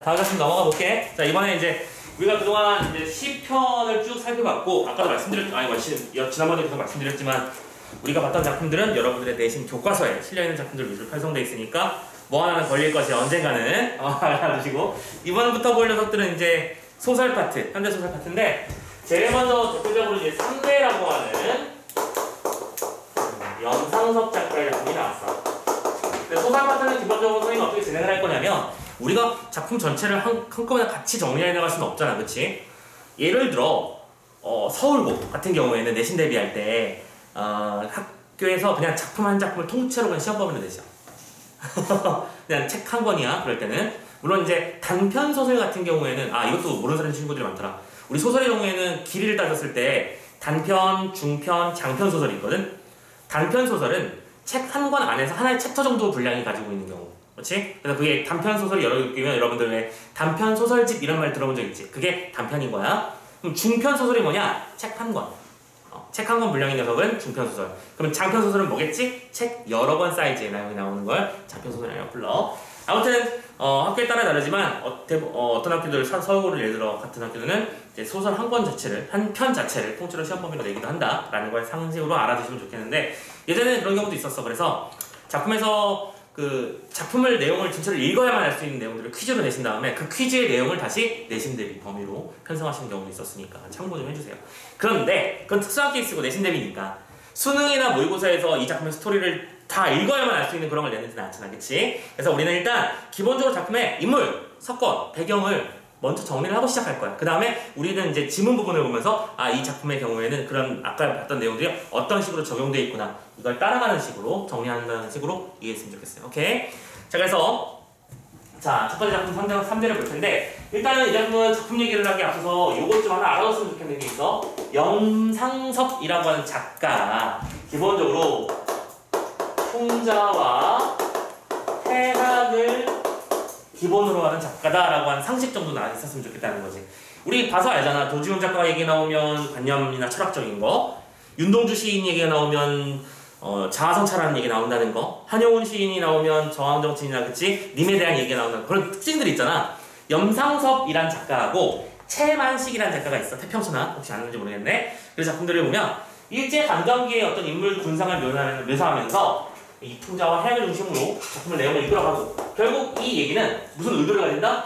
다음 작품 넘어가 볼게. 자, 이번에 이제 우리가 그동안 이제 시편을 쭉 살펴봤고, 아까도 지난번에 계속 말씀드렸지만, 우리가 봤던 작품들은 여러분들의 내신 교과서에 실려있는 작품들 위주로 편성되어 있으니까 뭐 하나는 걸릴 것이 언젠가는 알아두시고, 이번부터 볼 녀석들은 이제 소설 파트, 현대 소설 파트인데, 제일 먼저 대표적으로 이제 3대라고 하는 염상섭 작가의 작품이 나왔어. 근데 소설 파트는 기본적으로 선생님이 어떻게 진행을 할 거냐면, 우리가 작품 전체를 한꺼번에 같이 정리해 나갈 수는 없잖아, 그치? 예를 들어 서울고 같은 경우에는 내신 대비할 때 학교에서 그냥 작품 한 작품을 통째로 그냥 시험 보면 되죠. 그냥 책 한 권이야, 그럴 때는. 물론 이제 단편 소설 같은 경우에는 이것도 모르는 친구들이 많더라. 우리 소설의 경우에는 길이를 따졌을 때 단편, 중편, 장편 소설이 있거든. 단편 소설은 책 한 권 안에서 하나의 챕터 정도 분량이 가지고 있는 경우. 그렇지? 그래서 그게 단편 소설이 여러 개면 여러분들 왜 단편 소설집 이런 말 들어본 적 있지? 그게 단편인 거야. 그럼 중편 소설이 뭐냐? 책 한 권. 책 한 권 분량인 녀석은 중편 소설. 그럼 장편 소설은 뭐겠지? 책 여러 권 사이즈의 내용이 나오는 걸 장편 소설이라고 불러. 아무튼 학교에 따라 다르지만 어떤 학교들 서울고를 예를 들어 같은 학교들은 이제 소설 한 권 자체를 한 편 자체를 통째로 시험 범위로 내기도 한다라는 걸 상식으로 알아두시면 좋겠는데, 예전에는 그런 경우도 있었어. 그래서 작품에서 그 작품을 내용을 전체를 읽어야만 알 수 있는 내용들을 퀴즈로 내신 다음에 그 퀴즈의 내용을 다시 내신 대비 범위로 편성하시는 경우도 있었으니까 참고 좀 해주세요. 그런데 그건 특수한 케이스고 내신 대비니까 수능이나 모의고사에서 이 작품의 스토리를 다 읽어야만 알 수 있는 그런 걸 내는지는 않잖아, 그치? 그래서 우리는 일단 기본적으로 작품의 인물, 사건, 배경을 먼저 정리를 하고 시작할 거야. 그 다음에 우리는 이제 지문 부분을 보면서 이 작품의 경우에는 그런 아까 봤던 내용들이 어떤 식으로 적용되어 있구나, 이걸 따라가는 식으로 정리한다는 식으로 이해했으면 좋겠어요. 오케이? 자, 그래서 첫 번째 작품 3대를 볼 텐데, 일단은 이 작품은 작품 얘기를 하기 앞서서 요것 좀 하나 알아뒀으면 좋겠는 게 있어. 염상섭이라고 하는 작가, 기본적으로 풍자와 해학을 기본으로 하는 작가다라고 하는 상식 정도는 안 있었으면 좋겠다는 거지. 우리 봐서 알잖아. 도지훈 작가 얘기 나오면 관념이나 철학적인 거, 윤동주 시인 얘기가 나오면 자아성찰하는 얘기 나온다는 거, 한용운 시인이 나오면 저항정치인이나 그치? 님에 대한 얘기가 나온다는 거, 그런 특징들이 있잖아. 염상섭이란 작가하고 채만식이란 작가가 있어. 태평소나 혹시 아는지 모르겠네. 그 작품들을 보면 일제강점기의 어떤 인물 군상을 묘사하면서 이 풍자와 해양을 중심으로 작품의 내용을 이끌어가고, 결국 이 얘기는 무슨 의도를 가진다?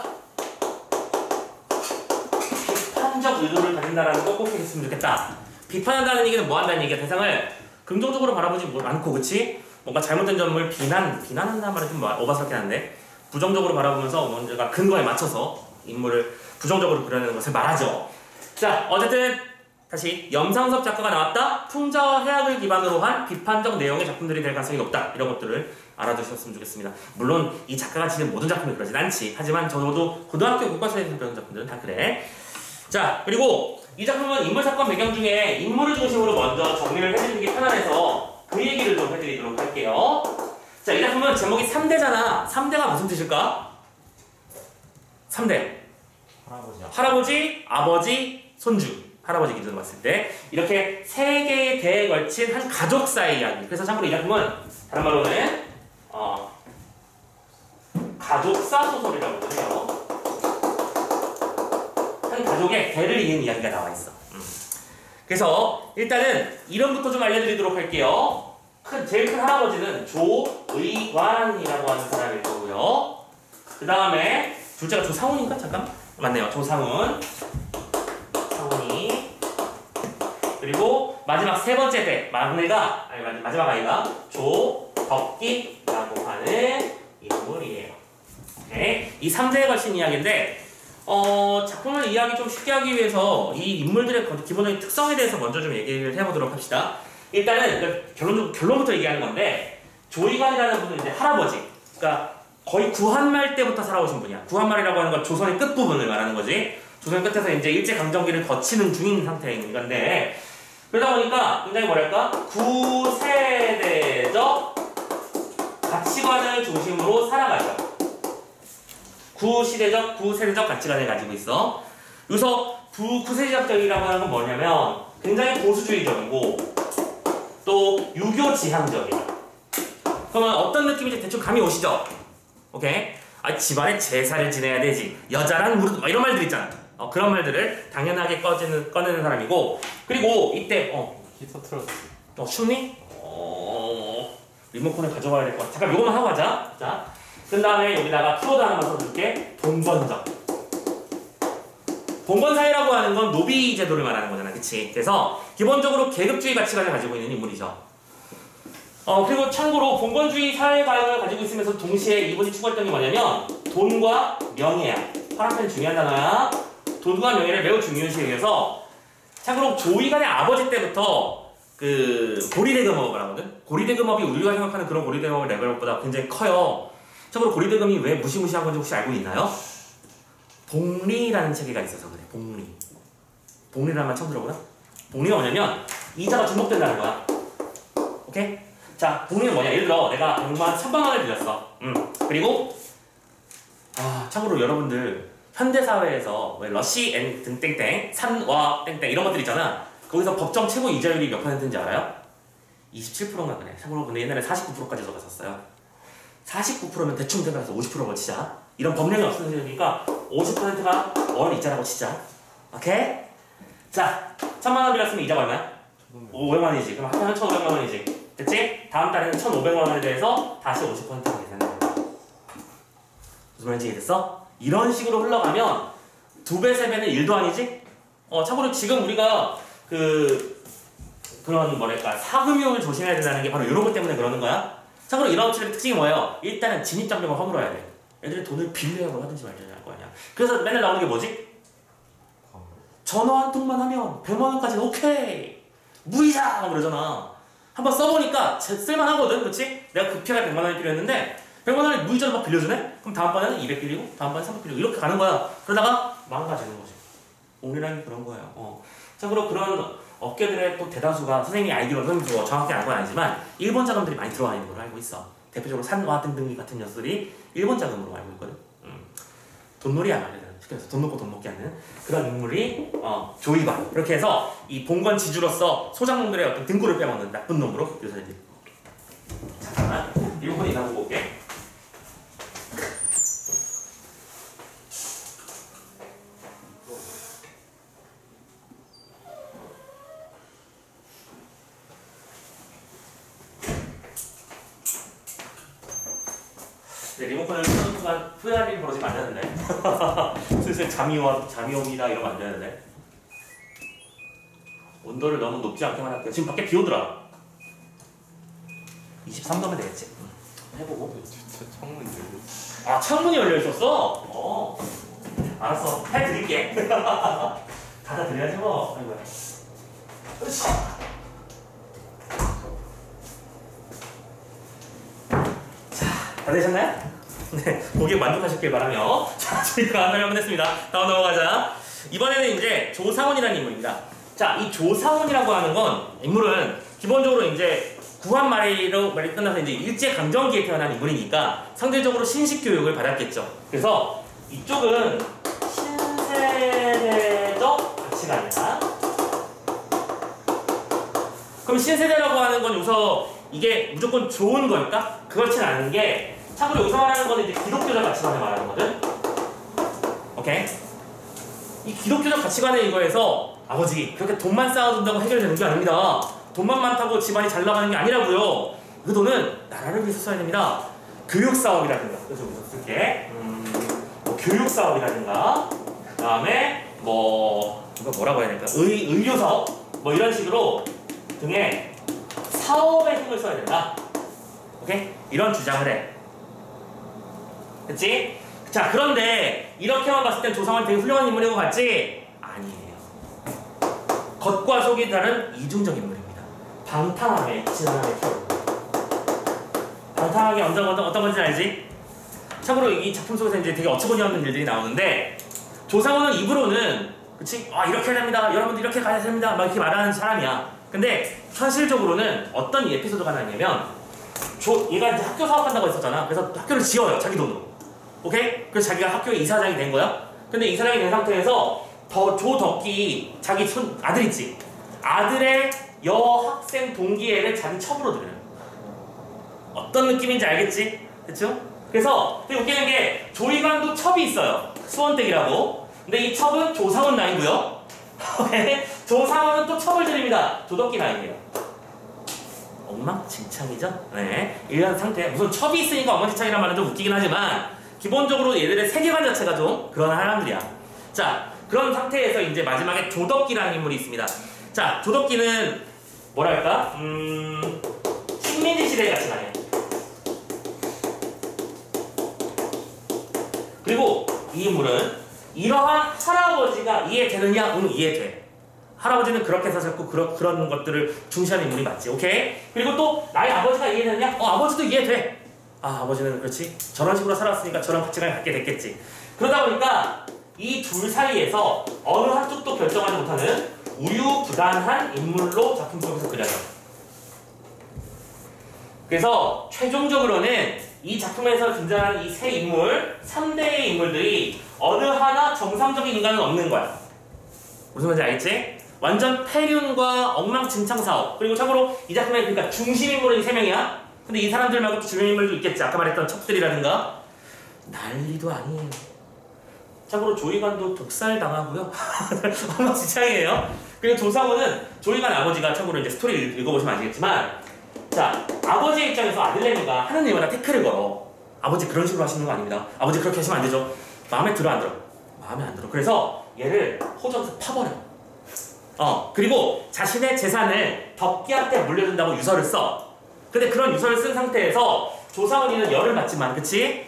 비판적 의도를 가진다라는 거 꼭 해줬으면 좋겠다. 비판한다는 얘기는 뭐 한다는 얘기야? 대상을 긍정적으로 바라보지 않고, 그치? 뭔가 잘못된 점을 비난한다는 말은 좀 오바스럽긴 한데, 부정적으로 바라보면서 뭔가 근거에 맞춰서 인물을 부정적으로 그려내는 것을 말하죠. 자, 어쨌든 다시 염상섭 작가가 나왔다. 풍자와 해학을 기반으로 한 비판적 내용의 작품들이 될 가능성이 높다. 이런 것들을 알아두셨으면 좋겠습니다. 물론 이 작가가 지는 모든 작품이 그러진 않지. 하지만 적어도 고등학교 교과서에서 배운 작품들은 다 그래. 자, 그리고 이 작품은 인물 사건 배경 중에 인물을 중심으로 먼저 정리를 해드리는 게 편안해서 그 얘기를 좀 해드리도록 할게요. 자, 이 작품은 제목이 3대잖아. 3대가 무슨 뜻일까? 3대. 할아버지, 아버지, 손주. 할아버지 기준으로 봤을 때 이렇게 세 개의 대에 걸친 한 가족사의 이야기. 그래서 참고로 이 작품은 다른 말로는 가족사 소설이라고 해요. 한 가족의 대를 이은 이야기가 나와 있어. 그래서 일단은 이름부터 좀 알려드리도록 할게요. 제일 큰 할아버지는 조의관이라고 하는 사람일 거고요. 그 다음에 둘째가 조상훈인가? 잠깐 맞네요. 조상훈. 그리고 마지막 세 번째 대, 마지막 아이가 조덕기라고 하는 인물이에요. 오케이? 이 3대에 걸친 이야기인데, 작품을 이해하기 좀 쉽게 하기 위해서 이 인물들의 기본적인 특성에 대해서 먼저 좀 얘기를 해보도록 합시다. 일단은 결론부터 얘기하는 건데, 조의관이라는 분은 이제 할아버지, 그러니까 거의 구한말 때부터 살아오신 분이야. 구한말이라고 하는 건 조선의 끝부분을 말하는 거지. 조선 끝에서 이제 일제강점기를 거치는 중인 상태인 건데, 그러다 보니까 굉장히 구세대적 가치관을 중심으로 살아가죠. 구세대적 가치관을 가지고 있어. 여기서 구세대적이라고 하는 건 뭐냐면 굉장히 보수주의적이고 또 유교 지향적이야. 그러면 어떤 느낌인지 대충 감이 오시죠? 오케이? 아, 집안에 제사를 지내야 되지. 여자란 무릇 이런 말들 있잖아. 그런 말들을 당연하게 꺼내는 사람이고 그리고 이때 히터 틀었어. 춥니? 리모컨을 가져와야 될 것 같아. 잠깐 요것만 하고 가자. 자, 그 다음에 여기다가 키워드 하나만 써줄게. 본건적. 본건사회라고 하는 건 노비 제도를 말하는 거잖아, 그치? 그래서 기본적으로 계급주의 가치관을 가지고 있는 인물이죠. 그리고 참고로 봉건주의 사회관을 가지고 있으면서 동시에 이분이 추구했던 게 뭐냐면 돈과 명예야. 파란펜 중요한 단어야. 돈과 명예를 매우 중요시 여겨서 참고로 조이간의 아버지 때부터 그 고리대금업을 하거든. 고리대금업이 우리가 생각하는 그런 고리대금업 레벨보다 굉장히 커요. 참고로 고리대금이 왜 무시무시한 건지 혹시 알고 있나요? 복리라는 체계가 있어서 그래. 복리. 복리라는 말 처음 들어보나? 복리가 뭐냐면 이자가 중복된다는 거야. 오케이? 자, 복리는 뭐냐? 예를 들어 내가 100만 1000만 원을 빌렸어. 그리고 참고로 여러분들 현대사회에서 왜 러시 앤 등땡땡 산와 땡땡 이런 것들 있잖아. 거기서 법정 최고 이자율이 몇 %인지 알아요? 27%인가 그래. 참고로 근데 옛날에 49%까지 들어갔었어요. 49%면 대충 생각해서 50%로 치자. 이런 법령이 없으니까 50%가 월 이자라고 치자. 오케이? 자, 1000만 원 빌렸으면 이자가 얼마야? 500만 원이지. 그럼 합하면 1500만 원이지. 됐지? 다음 달에는 1500만 원에 대해서 다시 50%가 계산하는 거야. 무슨 말인지 이해됐어? 이런 식으로 흘러가면 2배, 3배는 1도 아니지? 참고로 지금 우리가 그런 뭐랄까 사금융을 조심해야 된다는 게 바로 이런 것 때문에 그러는 거야. 참고로 이런 업체의 특징이 뭐예요? 일단은 진입장벽을 허물어야 돼. 애들이 돈을 빌려야 뭘 하든지 말든지 할 거 아니야. 그래서 맨날 나오는 게 뭐지? 전화 한 통만 하면 100만 원까지는 오케이! 무이자! 그러잖아. 한번 써보니까 쓸만하거든, 그렇지? 내가 급하게 100만 원이 필요했는데 100만 원을 무이자로 막 빌려주네? 그럼 다음번에는 200 빌리고 다음번에 300 빌리고 이렇게 가는 거야. 그러다가 망가지는 거지. 옹리라는 게 그런 거예요. 참고로 그런 업계들의 또 대다수가 선생님이 알기로는 정확히 알고 는 아니지만 일본 자금들이 많이 들어와 있는 걸로 알고 있어. 대표적으로 산와 등등 같은 녀석들이 일본 자금으로 알고 있거든. 돈놀이야 말이야. 시켜서 돈 놓고 돈 먹게 하는 그런 인물이 조이관. 이렇게 해서 이 봉건 지주로서 소장농들의 어떤 등골을 빼먹는 나쁜 놈으로 묘사되지. 잠깐만 일본이 나보고 올게. 리모컨을 끄는 순간 후회할 일이 벌어지면 안 되는데 슬슬 잠이 옵니다 이러면 안 되는데 온도를 너무 높지 않게만 할게요. 지금 밖에 비 오더라. 23도면 되겠지? 해보고. 진짜 창문이 열렸어. 창문이 열려 있었어? 알았어. 해드릴게. 닫아드려야지 뭐. 아이고야. 으쌰. 다 되셨나요? 네, 고객 만족하셨길 바라며 자, 저희가 설명을 했습니다. 다음 넘어가자. 이번에는 이제 조상훈이라는 인물입니다. 자, 이 조상훈이라고 하는 건 인물은 기본적으로 이제 구한말이 끝나서 이제 일제강점기에 태어난 인물이니까 상대적으로 신식 교육을 받았겠죠. 그래서 이쪽은 신세대적 가치관이다. 그럼 신세대라고 하는 건 여기서 이게 무조건 좋은 걸까? 그렇진 않은 게 참고로 여기서 말하는 거는 이제 기독교적 가치관을 말하는 거거든. 오케이? 이 기독교적 가치관의 이거에서 아버지 그렇게 돈만 쌓아둔다고 해결되는 게 아닙니다. 돈만 많다고 집안이 잘 나가는 게 아니라고요. 그 돈은 나라를 위해서 써야 됩니다. 교육사업이라든가 그래서 여기서 쓸게 교육사업이라든가 그 다음에 이거 뭐라고 해야 될까? 의료사업 이런 식으로 등의 사업에 힘을 써야 된다. 오케이? 이런 주장을 해. 그치? 자, 그런데 이렇게만 봤을 땐 조상은 되게 훌륭한 인물인 것 같지? 아니에요. 겉과 속이 다른 이중적 인물입니다. 방탕하게 진화하게 키워. 방탕하게 어떤 건지 알지? 참고로 이 작품 속에서 이제 되게 어처구니 없는 일들이 나오는데 조상훈은 입으로는 그치? 이렇게 해야 됩니다. 여러분들 이렇게 가야 됩니다. 막 이렇게 말하는 사람이야. 근데 현실적으로는 어떤 에피소드가 나냐면 얘가 이제 학교 사업한다고 했었잖아. 그래서 학교를 지어요. 자기 돈으로. 오케이? 그래서 자기가 학교의 이사장이 된 거야. 근데 이사장이 된 상태에서 조덕기 자기 아들 있지? 아들의 여학생 동기애를 자기 첩으로 들여요. 어떤 느낌인지 알겠지? 그쵸? 그래서 되게 웃기는 게 조이관도 첩이 있어요. 수원댁이라고. 근데 이 첩은 조상훈 라인이고요. 조상훈은 또 첩을 드립니다. 조덕기 라인이에요. 엉망진창이죠? 네. 이런 상태. 무슨 첩이 있으니까 엉망진창이라는 말은 좀 웃기긴 하지만 기본적으로 얘들의 세계관 자체가 좀 그런 사람들이야. 자, 그런 상태에서 이제 마지막에 조덕기라는 인물이 있습니다. 자, 조덕기는 뭐랄까? 식민지 시대 같은 아이야. 그리고 이 인물은 이러한 할아버지가 이해되느냐? 응, 이해돼. 할아버지는 그렇게 사셨고 그런 것들을 중시하는 인물이 맞지. 오케이? 그리고 또 나의 아버지가 이해되느냐? 아버지도 이해돼. 아버지는 그렇지. 저런 식으로 살았으니까 저런 가치관을 갖게 됐겠지. 그러다 보니까 이 둘 사이에서 어느 한쪽도 결정하지 못하는 우유부단한 인물로 작품 속에서 그려져. 그래서 최종적으로는 이 작품에서 등장하는 이 세 인물, 3대의 인물들이 어느 하나 정상적인 인간은 없는 거야. 무슨 말인지 알겠지? 완전 폐륜과 엉망진창 사업. 그리고 참고로 이 작품의 그러니까 중심 인물은 이 세 명이야. 근데 이 사람들 말고 또 주변 인물도 있겠지. 아까 말했던 첩들이라든가. 난리도 아니에요. 참고로 조이관도 독살당하고요. 엉망진창이에요. 그리고 조상훈은 조이관 아버지가 참고로 이제 스토리를 읽어보시면 아시겠지만, 자, 아버지의 입장에서 아들내미가 하는 일마다 태클을 걸어. 아버지 그런 식으로 하시는 거 아닙니다. 아버지 그렇게 하시면 안 되죠. 마음에 들어 안 들어? 마음에 안 들어. 그래서 얘를 호적에서 파버려. 그리고 자신의 재산을 덕기한테 물려준다고 유서를 써. 근데 그런 유서를 쓴 상태에서 조상훈이는 열을 받지만, 그치?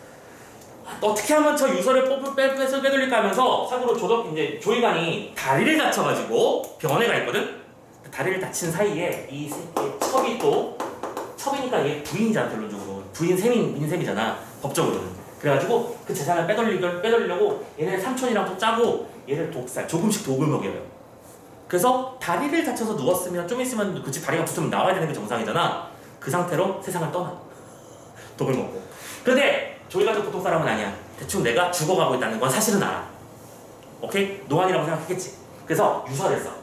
어떻게 하면 저 유서를 빼돌릴까 하면서 참고로 이제 조이관이 다리를 다쳐가지고 병원에 가 있거든? 다리를 다친 사이에 이 새끼의 첩이 또 첩이니까 얘 부인이잖아. 결론적으로 부인 셈이잖아 법적으로는. 그래가지고 그 재산을 빼돌리려고 얘네 삼촌이랑 또 짜고 얘를 조금씩 독을 먹여요. 그래서 다리를 다쳐서 누웠으면 좀 있으면 그치 다리가 붙으면 나와야 되는 게 정상이잖아. 그 상태로 세상을 떠나. 독을 먹고. 그런데 조이관도 보통 사람은 아니야. 대충 내가 죽어가고 있다는 건 사실은 알아. 오케이? 노안이라고 생각했겠지. 그래서 유서를 써.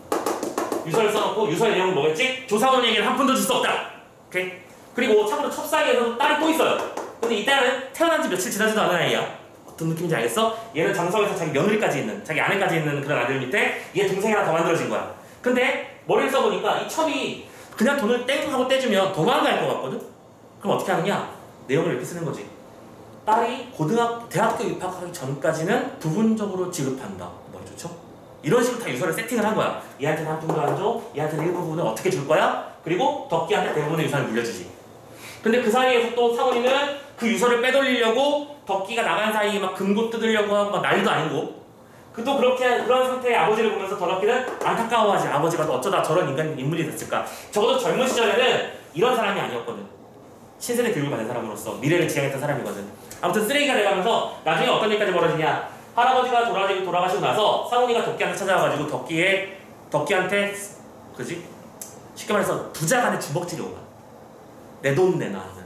유서를 써놓고 유서의 내용은 뭐겠지? 조상훈에게는 한 푼도 줄 수 없다. 오케이? 그리고 참고로 첩 사이에서도 딸이 또 있어요. 근데 이 딸은 태어난 지 며칠 지나지도 않은 아이야. 어떤 느낌인지 알겠어? 얘는 장성에서 자기 며느리까지 있는, 자기 아내까지 있는 그런 아들 밑에 얘 동생이 하나 더 만들어진 거야. 근데 머리를 써보니까 이 첩이 그냥 돈을 땡 하고 떼주면 도망갈 것 같거든? 그럼 어떻게 하느냐? 내용을 이렇게 쓰는 거지. 딸이 대학교 입학하기 전까지는 부분적으로 지급한다. 뭐 좋죠? 이런 식으로 다 유서를 세팅을 한 거야. 얘한테는 한 푼도 안 줘, 얘한테는 일부분을 어떻게 줄 거야? 그리고 덕기한테 대부분의 유산을 물려주지. 근데 그 사이에서 또 상훈이는 그 유서를 빼돌리려고 덕기가 나간 사이에 막 금고 뜯으려고 하고 막 난리도 아니고. 또 그런 상태의 아버지를 보면서 덕기는 안타까워하지. 아버지가 어쩌다 저런 인물이 됐을까. 적어도 젊은 시절에는 이런 사람이 아니었거든. 신세대 교육을 받은 사람으로서 미래를 지향했던 사람이거든. 아무튼 쓰레기가 돼가면서 나중에 어떤 일까지 벌어지냐. 할아버지가 돌아가시고 나서 상훈이가 덕기한테 찾아와가지고 덕기한테 그지? 쉽게 말해서 부자 간의 주먹질이 오가. 내 돈 내놔 하면.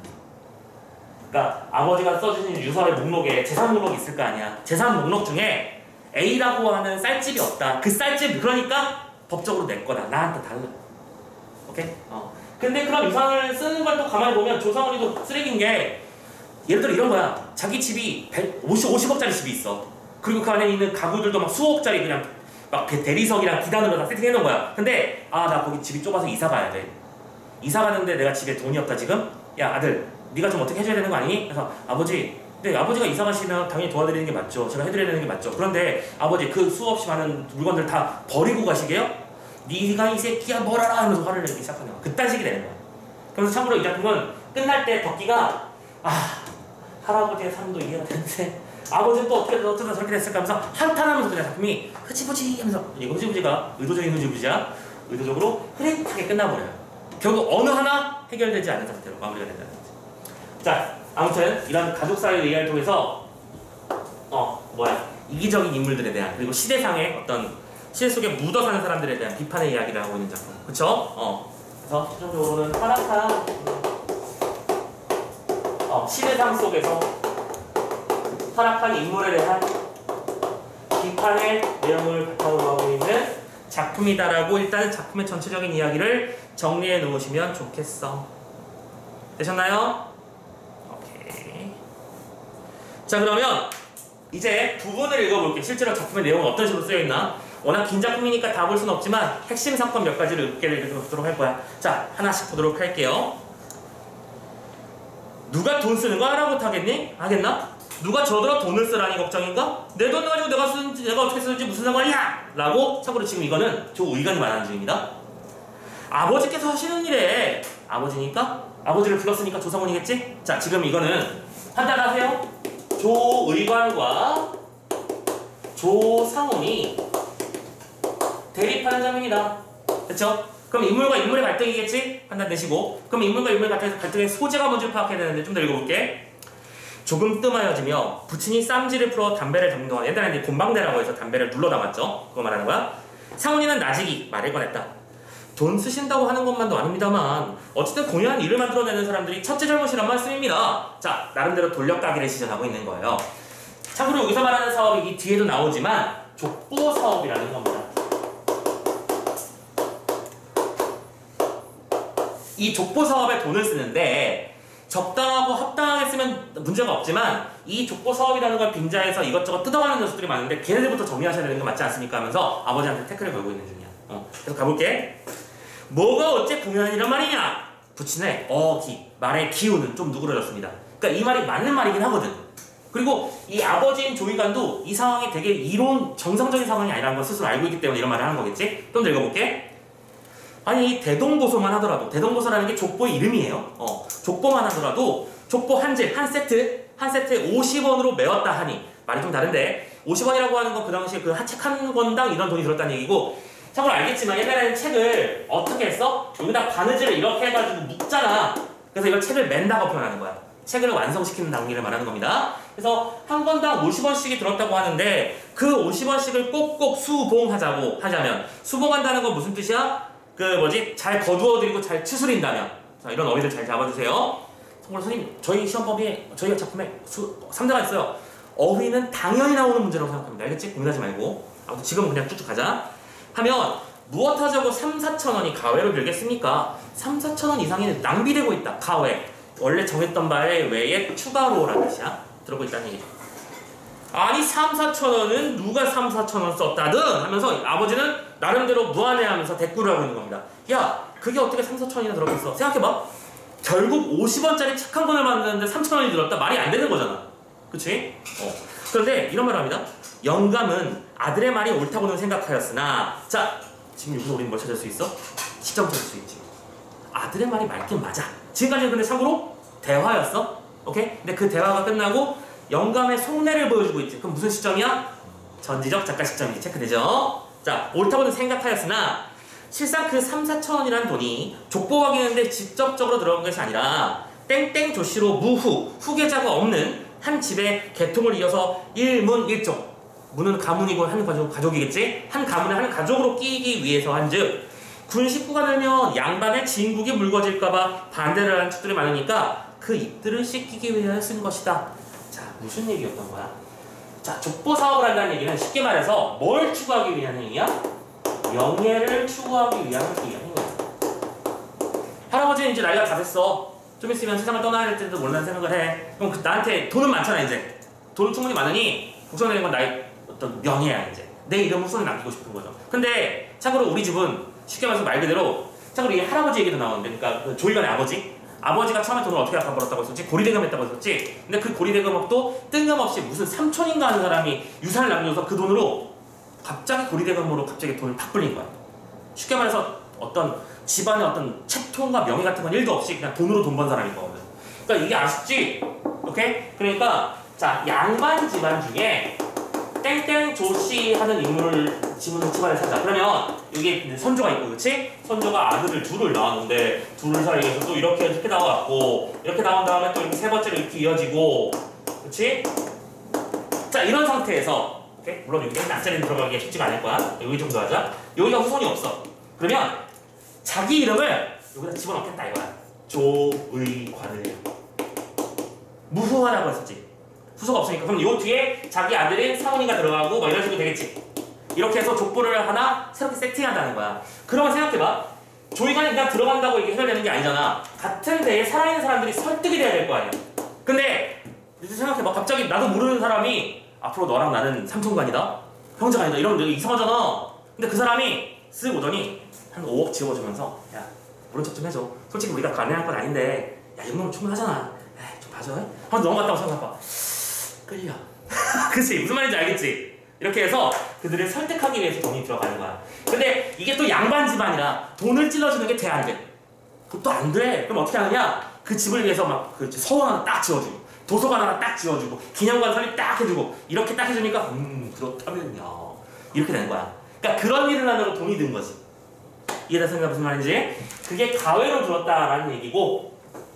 그러니까 아버지가 써주신 유서의 목록에 재산 목록이 있을 거 아니야. 재산 목록 중에 A라고 하는 쌀집이 없다. 그 쌀집 그러니까 법적으로 내 거다. 나한테 달라. 오케이? 근데 그런 유산을 쓰는 걸 또 가만히 보면 조상훈이도 쓰레기인 게 예를 들어 이런 거야. 자기 집이 50억짜리 집이 있어. 그리고 그 안에 있는 가구들도 막 수억짜리 그냥 막 대리석이랑 기단으로 다 세팅해 놓은 거야. 근데 나 거기 집이 좁아서 이사 가야 돼. 이사 가는데 내가 집에 돈이 없다 지금? 야 아들 네가 좀 어떻게 해줘야 되는 거 아니니? 그래서 아버지 근데 아버지가 이사 가시면 당연히 도와드리는 게 맞죠. 제가 해드려야 되는 게 맞죠. 그런데 아버지 그 수없이 많은 물건들 다 버리고 가시게요? 네가 이 새끼야 뭘 알아 하면서 화를 내기 시작하는 거야. 그딴 식이 되는 거야. 그래서 참고로 이 작품은 끝날 때 덕기가 할아버지의 삶도 이해가 되는데 아버지는 또 어쩌다 저렇게 됐을까 하면서 한탄하면서 그냥 작품이 흐지부지 하면서 이거 흐지부지가 의도적인 흐지부지야 의도적으로 흐릿하게 끝나버려요. 결국 어느 하나 해결되지 않은 상태로 마무리가 된다는 거지. 자, 아무튼 이런 가족사의 의견을 통해서 이기적인 인물들에 대한 그리고 시대상의 어떤 시대 속에 묻어 사는 사람들에 대한 비판의 이야기를 하고 있는 작품. 그쵸? 그래서 최종적으로는 타락한 시대상 속에서 타락한 인물에 대한 비판의 내용을 바탕으로 하고 있는 작품이다라고 일단 작품의 전체적인 이야기를 정리해 놓으시면 좋겠어. 되셨나요? 오케이. 자, 그러면 이제 부분을 읽어볼게. 실제로 작품의 내용은 어떤 식으로 쓰여있나? 워낙 긴 작품이니까 다 볼 수는 없지만 핵심 사건 몇 가지를 읽도록 할 거야. 자, 하나씩 보도록 할게요. 누가 돈 쓰는 거 알아못 하겠니? 하겠나? 누가 저더러 돈을 쓰라니 걱정인가? 내 돈 가지고 내가 쓰는지 내가 어떻게 쓰는지 무슨 상관이야? 라고 참고로 지금 이거는 조의관이 말하는 중입니다. 아버지께서 하시는 일에 아버지니까? 아버지를 불렀으니까 조상훈이겠지? 자, 지금 이거는 판단하세요. 조의관과 조상훈이 대립하는 장면이다. 됐죠? 그럼 인물과 인물의 갈등이겠지? 판단되시고, 그럼 인물과 인물의 갈등의 소재가 뭔지를 파악해야 되는데 좀 더 읽어볼게. 조금 뜸하여지며 부친이 쌈지를 풀어 담배를 담는 동안, 옛날에 이제 곤방대라고 해서 담배를 눌러 담았죠? 그거 말하는 거야. 상훈이는 나직이 말을 꺼냈다. 돈 쓰신다고 하는 것만도 아닙니다만 어쨌든 공연한 일을 만들어내는 사람들이 첫째 잘못이란 말씀입니다. 자, 나름대로 돌려가기를 시전하고 있는 거예요. 참고로 여기서 말하는 사업이 이 뒤에도 나오지만 족보 사업이라는 겁니다. 이 족보 사업에 돈을 쓰는데 적당하고 합당하게 쓰면 문제가 없지만 이 족보 사업이라는 걸 빙자해서 이것저것 뜯어가는 녀석들이 많은데 걔네들부터 정리하셔야 되는 거 맞지 않습니까? 하면서 아버지한테 태클을 걸고 있는 중이야. 그래서 가볼게. 뭐가 어째 공연이란 말이냐? 부친의 말의 기운은 좀 누그러졌습니다. 그러니까 이 말이 맞는 말이긴 하거든. 그리고 이 아버지인 조의관도 이 상황이 되게 이론 정상적인 상황이 아니라는 걸 스스로 알고 있기 때문에 이런 말을 하는 거겠지? 좀 더 읽어볼게. 아니, 대동보소만 하더라도, 대동보소라는 게 족보의 이름이에요. 족보만 하더라도 족보 한 세트에 50원으로 메웠다 하니 말이 좀 다른데 50원이라고 하는 건 그 당시에 그 책 한 권당 이런 돈이 들었다는 얘기고, 참고로 알겠지만 옛날에는 책을 어떻게 했어? 여기다 바느질을 이렇게 해가지고 묶잖아. 그래서 이걸 책을 맨다고 표현하는 거야. 책을 완성시키는 단계를 말하는 겁니다. 그래서 한 권당 50원씩이 들었다고 하는데 그 50원씩을 꼭꼭 수봉하자면, 수봉한다는 건 무슨 뜻이야? 잘 거두어드리고 잘 추스린다면. 자, 이런 어휘들 잘 잡아주세요. 참고로 선생님, 저희 시험법에, 저희 작품에 3대가 있어요. 어휘는 당연히 나오는 문제라고 생각합니다. 알겠지? 고민하지 말고. 아무튼 지금은 그냥 쭉쭉 가자. 하면 무엇하자고 3, 4천 원이 가외로 들겠습니까? 3, 4천 원 이상이 낭비되고 있다. 가외. 원래 정했던 바에 외에 추가로라는 뜻이야. 들어보고 있다는 얘기죠. 아니 3, 4천 원은 누가 3, 4천 원 썼다든 하면서 아버지는 나름대로 무안해하면서 대꾸를 하고 있는 겁니다. 야, 그게 어떻게 3, 4천 원이나 들었겠어? 생각해봐. 결국 50원짜리 책 한 권을 만드는데 3천 원이 들었다? 말이 안 되는 거잖아. 그치? 그런데 이런 말을 합니다. 영감은 아들의 말이 옳다고는 생각하였으나, 자, 지금 여기서 우리는 뭘 찾을 수 있어? 시점 찾을 수 있지. 아들의 말이 맞긴 맞아. 지금까지는 근데 참고로 대화였어. 오케이? 근데 그 대화가 끝나고 영감의 속내를 보여주고 있지. 그럼 무슨 시점이야? 전지적 작가 시점이 체크되죠? 자, 옳다고는 생각하였으나 실상 그 3, 4천 원이라는 돈이 족보 확인하는데 직접적으로 들어간 것이 아니라 땡땡 조씨로 후계자가 없는 한 집의 계통을 이어서 일문일종, 문은 가문이고 한 가족이겠지? 한 가문에 한 가족으로 끼기 위해서 한즉 군 식구가 되면 양반의 진국이 묽어질까봐 반대를 하는 축들이 많으니까 그 입들을 씻기기 위하여 쓴 것이다. 자, 무슨 얘기였던 거야? 자, 족보 사업을 한다는 얘기는 쉽게 말해서 뭘 추구하기 위한 행위야? 명예를 추구하기 위한 행위야. 할아버지는 이제 나이가 다 됐어. 좀 있으면 세상을 떠나야 될 때도 몰라는 생각을 해. 그럼 나한테 돈은 많잖아 이제. 돈은 충분히 많으니 걱정되는 건 나의 어떤 명예야 이제. 내 이름 후손을 남기고 싶은 거죠. 근데 참고로 우리 집은 쉽게 말해서 말 그대로, 참고로 이 할아버지 얘기도 나오는데, 그러니까 그 조이간의 아버지가 처음에 돈을 어떻게 벌었다고 했었지? 고리대금 했다고 했었지? 근데 그 고리대금업도 뜬금없이 무슨 삼촌인가 하는 사람이 유산을 남겨줘서 그 돈으로 갑자기 고리대금으로 갑자기 돈을 팍 불린 거야. 쉽게 말해서 어떤 집안의 어떤 채통과 명예 같은 건 1도 없이 그냥 돈으로 돈 번 사람인 거거든. 그러니까 이게 아쉽지? 오케이? 그러니까 자, 양반 집안 중에 땡땡 조씨 하는 인물을 집안을 찾아. 그러면 여기 선조가 있고, 그렇지? 선조가 아들을 둘을 낳았는데 둘 사이에서 또 이렇게 나와갖고 이렇게 나온 다음에 또 이렇게 세 번째로 이렇게 이어지고, 그렇지? 자, 이런 상태에서, 오케이? 물론 여기 낯자리는 들어가기가 쉽지가 않을 거야. 여기 정도 하자. 여기가 후손이 없어. 그러면 자기 이름을 여기다 집어넣겠다 이거야. 조의관을. 무후하다고 했었지. 후소가 없으니까. 그럼 요 뒤에 자기 아들인 사원이가 들어가고 뭐 이런 식으로 되겠지. 이렇게 해서 족보를 하나 새롭게 세팅한다는 거야. 그러면 생각해봐. 조이관이 그냥 들어간다고 이게 해결되는 게 아니잖아. 같은 데에 살아있는 사람들이 설득이 돼야 될 거 아니야. 근데 이제 생각해봐. 갑자기 나도 모르는 사람이 앞으로 너랑 나는 삼촌간이다, 형제가 아니다 이러면 되게 이상하잖아. 근데 그 사람이 쓱 오더니 한 5억 지워주면서 야 모른 척 좀 해줘. 솔직히 우리가 가능한 건 아닌데 야 이 정도면 충분하잖아. 에이 좀 봐줘. 한번 넘어갔다고 생각해봐. 끌려. 그치? 무슨 말인지 알겠지? 이렇게 해서 그들을 설득하기 위해서 돈이 들어가는 거야. 근데 이게 또 양반 집안이라 돈을 찔러주는 게 돼 안 돼? 그것도 안 돼. 그럼 어떻게 하느냐? 그 집을 위해서 막 그 서원 하나 딱 지어주고 도서관 하나 딱 지어주고 기념관 설립 딱 해주고 이렇게 딱 해주니까 그렇다면요 이렇게 되는 거야. 그러니까 그런 일을 하느라고 돈이 든 거지. 이해됐습니까? 무슨 말인지? 그게 가외로 들었다라는 얘기고.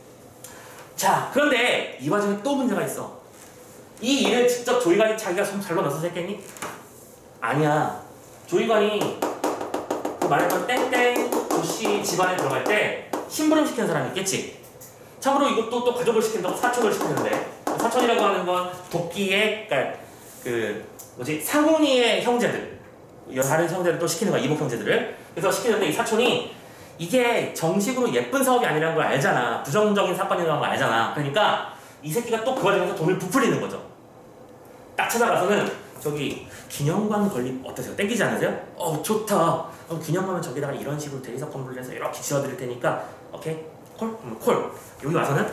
자, 그런데 이 과정에 또 문제가 있어. 이 일을 직접 조이관이 자기가 손 잘로 나서서 했겠니? 아니야. 조이관이 그 말했던 땡땡 조씨 집안에 들어갈 때 심부름 시키는 사람이 있겠지. 참고로 이것도 또 가족을 시킨다고 사촌을 시키는데, 사촌이라고 하는 건 도끼의, 그러니까 그 뭐지 상훈이의 형제들, 다른 형제를 또 시키는 거야. 이복 형제들을. 그래서 시키는데 이 사촌이 이게 정식으로 예쁜 사업이 아니라는 걸 알잖아. 부정적인 사건이라는 걸 알잖아. 그러니까 이 새끼가 또 그 과정에서 돈을 부풀리는 거죠. 딱 찾아가서는 저기 기념관 건립 어떠세요? 땡기지 않으세요? 좋다. 기념관은 저기다가 이런 식으로 대리석 건물을 해서 이렇게 지어드릴 테니까 오케이? 콜? 콜. 여기 와서는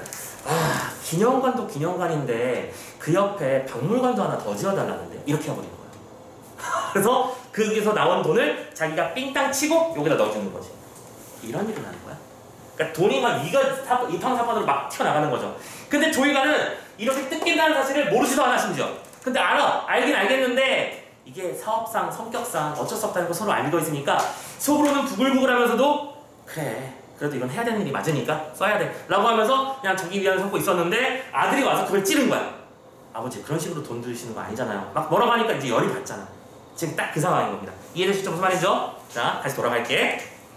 기념관도 기념관인데 그 옆에 박물관도 하나 더 지어달라는데 이렇게 해버린 거예요. 그래서 거기서 나온 돈을 자기가 삥땅 치고 여기다 넣어주는 거지. 이런 일을 하는 거야. 그러니까 돈이 막 이팡사판으로 막 튀어나가는 거죠. 근데 조이가는 이렇게 뜯긴다는 사실을 모르지도 않아 심지어. 근데 알긴 알겠는데 이게 사업상 성격상 어쩔 수 없다는 거 서로 알고 있으니까 속으로는 부글부글하면서도 그래 그래도 이건 해야 되는 일이 맞으니까 써야 돼 라고 하면서 그냥 자기 위안을 삼고 있었는데 아들이 와서 그걸 찌른 거야. 아버지 그런 식으로 돈 들이시는 거 아니잖아요. 막 뭐라고 하니까 이제 열이 받잖아. 지금 딱 그 상황인 겁니다. 이해되시죠? 무슨 말이죠? 자 다시 돌아갈게.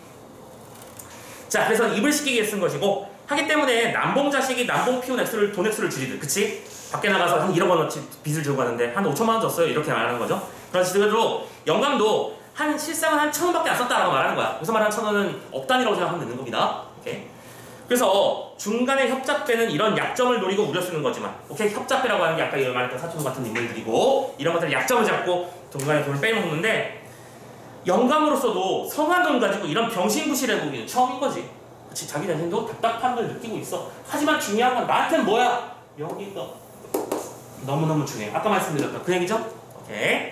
자 그래서 입을 시키게 쓴 것이고 하기 때문에 남봉 자식이 남봉 피운 액수를 돈 액수를 줄이듯 그치? 밖에 나가서 한 1억 원어치 빚을 들고 가는데 한 5천만 원 줬어요 이렇게 말하는 거죠. 그런 식으로 영감도 실상은 한 1,000원밖에 안 썼다라고 말하는 거야. 여기서 말하는 1,000원은 억 단위라고 생각하면 되는 겁니다. 오케이? 그래서 중간에 협잡배는 이런 약점을 노리고 우려 쓰는 거지만 오케이 협잡배라고 하는 게 아까 말했던 사촌 같은 인물들이고 이런 것들 약점을 잡고 중간에 돈을 빼먹는데 영감으로서도 성한 돈 가지고 이런 병신구실해 보기는 처음인 거지. 그치? 자기 자신도 답답한 걸 느끼고 있어. 하지만 중요한 건 나한테는 뭐야? 여기가 너무너무 중요해. 아까 말씀드렸던 그 얘기죠? 오케이.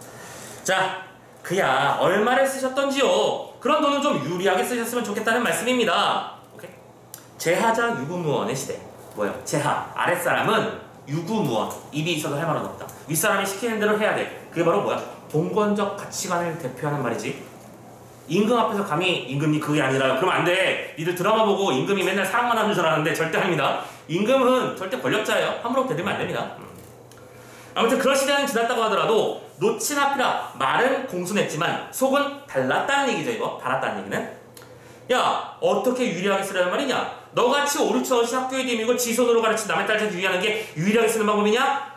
자, 그야 얼마를 쓰셨던지요. 그런 돈은 좀 유리하게 쓰셨으면 좋겠다는 말씀입니다. 오케이. 제하자 유구무원의 시대. 뭐예요? 제하 아랫사람은 유구무원. 입이 있어도 할 말은 없다. 윗사람이 시키는 대로 해야 돼. 그게 바로 뭐야? 봉건적 가치관을 대표하는 말이지. 임금 앞에서 감히 임금이 그게 아니라 그러면 안 돼. 니들 드라마 보고 임금이 맨날 사랑만 하는 줄 알았는데 절대 아닙니다. 임금은 절대 권력자예요. 함부로 대들면 안 됩니다. 아무튼 그런 시대는 지났다고 하더라도 노친 앞이라 말은 공손했지만 속은 달랐다는 얘기죠. 이거 달았다는 얘기는 야 어떻게 유리하게 쓰라는 말이냐. 너같이 오류처없이 학교에 디미고 지손으로 가르친 남의 딸한테 유리하는 게 유리하게 쓰는 방법이냐.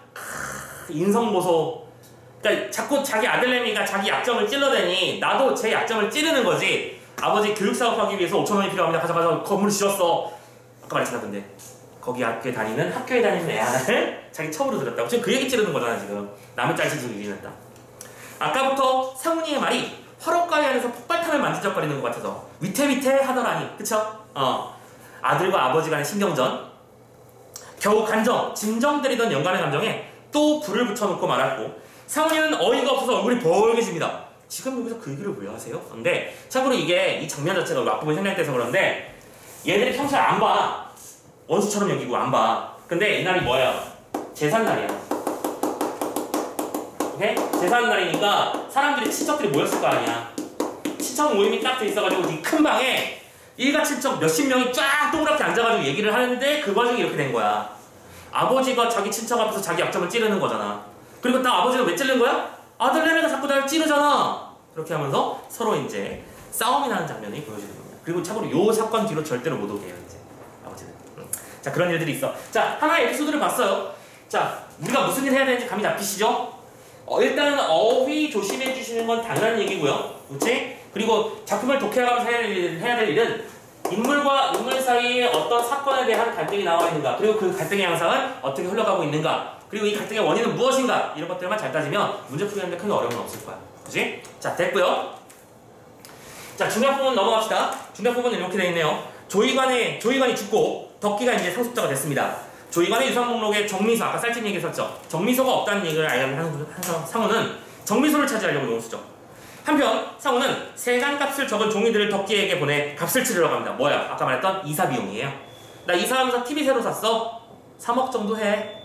인성보소. 그러니까 자꾸 자기 아들내미가 자기 약점을 찔러대니 나도 제 약점을 찌르는 거지. 아버지 교육사업하기 위해서 5,000원이 필요합니다. 가져가서 건물을 지었어. 아까 말했잖아. 근데 거기 학교에 다니는 애 하나를 자기 첩으로 들였다고. 지금 그 얘기 찌르는 거잖아. 지금 남의 딸 지금 유리했다. 아까부터 상훈이의 말이 화롯가위 안에서 폭발탄을 만지작거리는 것 같아서 위태위태 하더라니. 그쵸? 아들과 아버지 간의 신경전, 겨우 진정들이던 영감의 감정에 또 불을 붙여놓고 말았고 상훈이는 어이가 없어서 얼굴이 벌개집니다. 지금 여기서 그 얘기를 왜 하세요? 근데 참고로 이게 이 장면 자체가 앞부분 생략돼서 그런데 얘들이 평소에 안 봐. 원수처럼 여기고 안 봐. 근데 이날이 뭐야? 제삿날이야. 오케이? 제삿날이니까 사람들이 친척들이 모였을 거 아니야. 친척 모임이 딱 돼 있어가지고 이 큰 방에 일가 친척 몇십 명이 쫙 동그랗게 앉아가지고 얘기를 하는데 그 과정이 이렇게 된 거야. 아버지가 자기 친척 앞에서 자기 약점을 찌르는 거잖아. 그리고 딱 아버지가 왜 찌르는 거야? 아들내미가 자꾸 나를 찌르잖아. 그렇게 하면서 서로 이제 싸움이 나는 장면이 보여지는 겁니다. 그리고 참고로 요 사건 뒤로 절대로 못 오게 해요. 이제 아버지는. 자 그런 일들이 있어. 자 하나의 에피소드를 봤어요. 자 우리가 무슨 일 해야 되는지 감이 잡히시죠? 일단은 어휘 조심해 주시는 건 당연한 얘기고요. 그렇지? 그리고 작품을 독해가면서 해야 될 일은 인물과 인물 사이에 어떤 사건에 대한 갈등이 나와 있는가, 그리고 그 갈등의 양상은 어떻게 흘러가고 있는가, 그리고 이 갈등의 원인은 무엇인가, 이런 것들만 잘 따지면 문제 풀이하는데 크게 어려움은 없을 거야. 그치? 자, 됐고요. 자, 중간 부분 넘어갑시다. 중간 부분은 이렇게 되어 있네요. 조이관이 죽고 덕기가 이제 상속자가 됐습니다. 조이관의 유산 목록에 정미소, 아까 쌀집 얘기했었죠. 정미소가 없다는 얘기를 알려면 상우는 정미소를 차지하려고 용을 쓰죠. 한편 상우는 세간값을 적은 종이들을 덕기에게 보내 값을 치르려고 합니다. 뭐야? 아까 말했던 이사 비용이에요. 나 이사하면서 TV 새로 샀어. 3억 정도 해.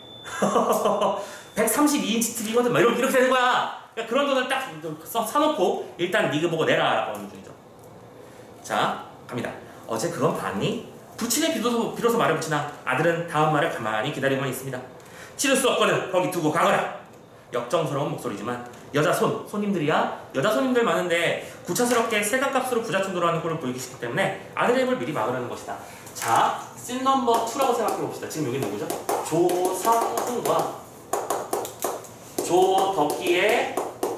132인치 TV거든. 막 이렇게 되는 거야. 그러니까 그런 돈을 딱 사놓고 일단 니그 보고 내라라고 하는 중이죠. 자, 갑니다. 어제 그건 봤니? 부친의 비로소 말을 붙이나 아들은 다음 말을 가만히 기다리고만 있습니다. 치를 수 없거든 거기 두고 가거라. 역정스러운 목소리지만 여자 손님들이야. 여자 손님들 많은데 구차스럽게 세간값으로 부자충돌 하는 꼴을 보이기 싫기 때문에 아들의 입을 미리 막으려는 것이다. 자, 씬 넘버 2라고 생각해 봅시다. 지금 여기 누구죠? 조상훈과 조덕기의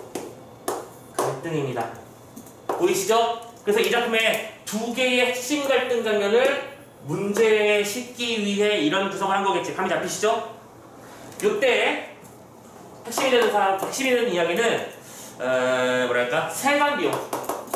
갈등입니다. 보이시죠? 그래서 이 작품의 두 개의 핵심 갈등 장면을 문제에 싣기 위해 이런 구성을 한 거겠지. 감이 잡히시죠? 이때 핵심이 되는 이야기는 뭐랄까? 세간 비용이에요.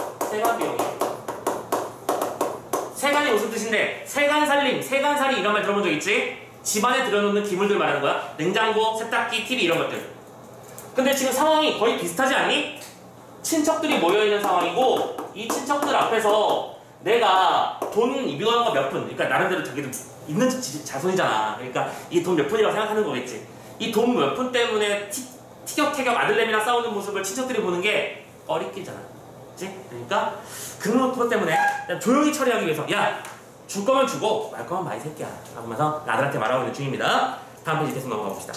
세간이 무슨 뜻인데? 세간살림, 세간살이 이런 말 들어본 적 있지? 집안에 들여놓는 기물들 말하는 거야. 냉장고, 세탁기, TV 이런 것들. 근데 지금 상황이 거의 비슷하지 않니? 친척들이 모여있는 상황이고 이 친척들 앞에서 내가 돈 이용한 거 몇 푼, 그러니까 나름대로 자기도 있는 자손이잖아. 그러니까 이 돈 몇 푼이라고 생각하는 거겠지. 이 돈 몇 푼 때문에 티격태격 아들내미랑 싸우는 모습을 친척들이 보는 게 꺼리끼잖아. 그치? 그러니까 그것 때문에 조용히 처리하기 위해서 야! 줄 거면 주고 말 거면 말 이 새끼야 라고 하면서 아들한테 말하고 있는 중입니다. 다음 페이지 계속 넘어가 봅시다.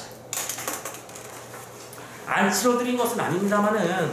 안 치러드린 것은 아닙니다만은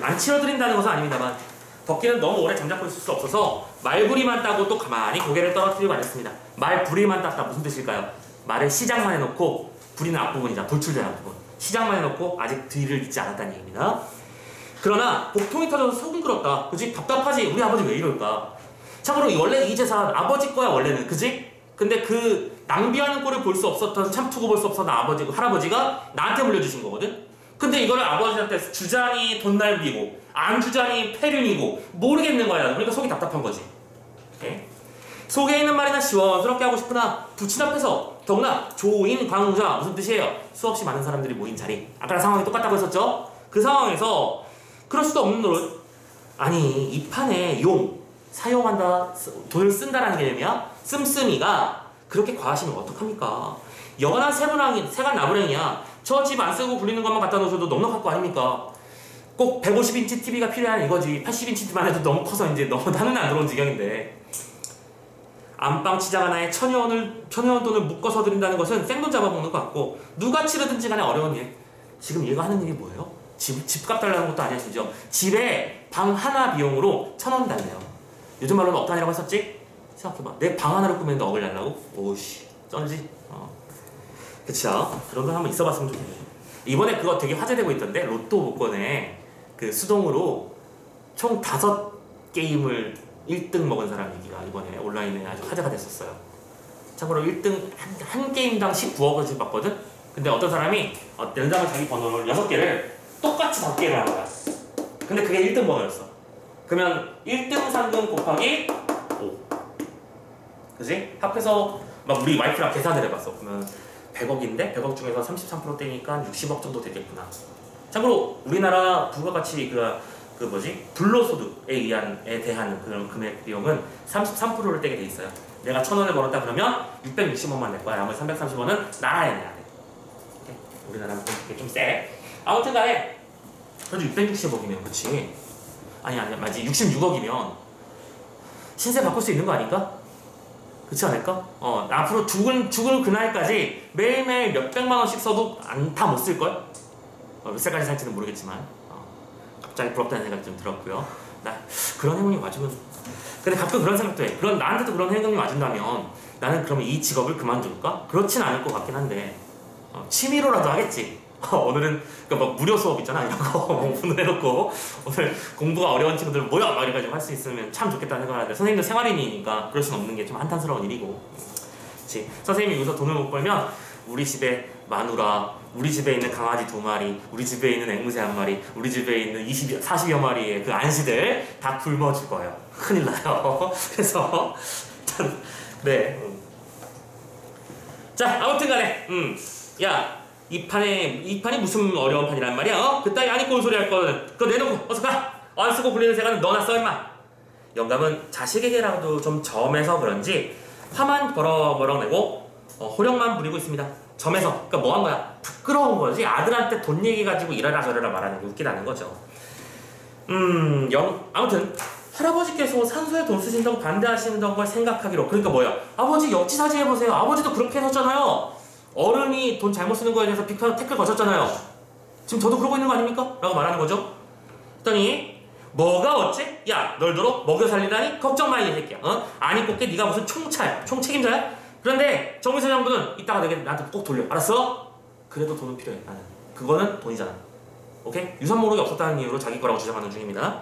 덕기는 너무 오래 잠자코 있을 수 없어서 말부리만 따고 또 가만히 고개를 떨어뜨리고 앉았습니다. 말부리만 땄다 무슨 뜻일까요? 말을 시작만 해놓고 부리는 앞부분이자 돌출된 앞부분 시작만 해놓고 아직 뒤를 잇지 않았다는 얘기입니다. 그러나 복통이 터져서 속이 끓었다. 그치? 답답하지? 우리 아버지 왜 이럴까? 참고로 원래 이 재산 아버지 거야 원래는. 그치? 근데 그 낭비하는 꼴을 볼 수 없었던 참투고 볼 수 없었던 할아버지가 나한테 물려주신 거거든? 근데 이거를 아버지한테 주자니 돈날비고 안 주자니 폐륜이고 모르겠는 거야. 그러니까 속이 답답한 거지. 오케이? 속에 있는 말이나 시원스럽게 하고 싶으나 부친 앞에서 더구나 조인 광자 무슨 뜻이에요? 수없이 많은 사람들이 모인 자리. 아까랑 상황이 똑같다고 했었죠? 그 상황에서 그럴 수도 없는 노릇. 아니 이 판에 사용한다 돈을 쓴다라는 개념이야? 씀씀이가 그렇게 과하시면 어떡합니까? 영원한 세간 나부랭이야. 저 집 안 쓰고 굴리는 것만 갖다 놓으셔도 넉넉할 거 아닙니까? 꼭 150인치 TV가 필요한 이거지. 80인치만 해도 너무 커서 이제 너무 나는 안 들어온 지경인데. 안방 치장 하나에 1,000원 돈을 묶어서 드린다는 것은 생돈 잡아먹는 것 같고 누가 치르든지 간에 어려운 일. 지금 얘가 하는 일이 뭐예요? 집값 달라는 것도 아니야 심지어. 집에 방 하나 비용으로 1,000원 달래요. 요즘 말로는 억단이라고 했었지? 생각해봐. 내 방 하나를 꾸미는데 억을 달라고? 오우씨 쩐지? 그쵸? 그런 거 한번 있어봤으면 좋겠네. 이번에 그거 되게 화제되고 있던데 로또 복권에 그 수동으로 총 5게임을 1등 먹은 사람 얘기가 이번에 온라인에 아주 화제가 됐었어요. 참고로 1등 한 게임당 19억을 받거든? 근데 어떤 사람이 연장을 자기 번호를 6개를 똑같이 5개를 한 거야. 근데 그게 1등 번호였어. 그러면 1등 상금 곱하기 5. 그지? 합해서 막 우리 와이프랑 계산을 해봤어. 그러면 100억인데 100억 중에서 33% 떼니까 60억 정도 되겠구나. 참고로 우리나라 부가가치 불로소득에 대한 그런 금액 비용은 33%를 떼게 돼 있어요. 내가 1,000원을 벌었다 그러면 660원만 낼 거야. 나머지 330원은 나라에 내야 돼. 우리나라는 그게 좀 세. 아무튼간에 그래도 660억이면 그치? 아니 맞지 66억이면 신세 바꿀 수 있는 거 아닐까? 그렇지 않을까? 앞으로 죽을 그날까지 매일매일 몇백만 원씩 써도 다 못 쓸걸? 몇 살까지 살지는 모르겠지만 갑자기 부럽다는 생각이 좀 들었고요. 나 그런 행운이 와주면 근데 가끔 그런 생각도 해. 나한테도 그런 행운이 와준다면 나는 그러면 이 직업을 그만둘까? 그렇진 않을 것 같긴 한데 취미로라도 하겠지. 오늘은 그러니까 막 무료 수업 있잖아 이런 거 오픈을 해놓고 오늘 공부가 어려운 친구들 모여 막 이래가지고 할 수 있으면 참 좋겠다는 생각을 하는데 선생님도 생활인이니까 그럴 수는 없는 게 좀 한탄스러운 일이고 그렇지 선생님이 여기서 돈을 못 벌면 우리 집에 마누라 우리 집에 있는 강아지 2마리 우리 집에 있는 앵무새 1마리 우리 집에 있는 40여 마리의 그 안시들 다 굶어 죽어요 큰일 나요 그래서 네 자 아무튼 간에 야 이 판이 무슨 어려운 판이란 말이야 그따위 안 입고 온 소리 할 거는 그거 내놓고 어서 가 안 쓰고 굴리는 새가는 너나 써 임마 영감은 자식에게라도 좀 점해서 그런지 화만 버럭버럭 내고 호령만 부리고 있습니다 점에서 그러니까 뭐 한 거야 부끄러운 거지 아들한테 돈 얘기 가지고 이래라 저래라 말하는 게 웃기다는 거죠 아무튼 할아버지께서 산소에 돈 쓰신다고 반대하시는 걸 생각하기로 그러니까 뭐야 아버지 역지사지 해보세요 아버지도 그렇게 하셨잖아요 어른이 돈 잘못 쓰는 거에 대해서 태클 거셨잖아요 지금 저도 그러고 있는 거 아닙니까? 라고 말하는 거죠 그랬더니 뭐가 어째? 야 널더러 먹여 살리다니? 걱정 마 이 새끼야 안 입고 게 네가 무슨 총책임자야? 그런데 정의사 장부는 이따가 나한테 꼭 돌려 알았어? 그래도 돈은 필요해 나는 그거는 돈이잖아 오케이? 유산 목록이 없었다는 이유로 자기 거라고 주장하는 중입니다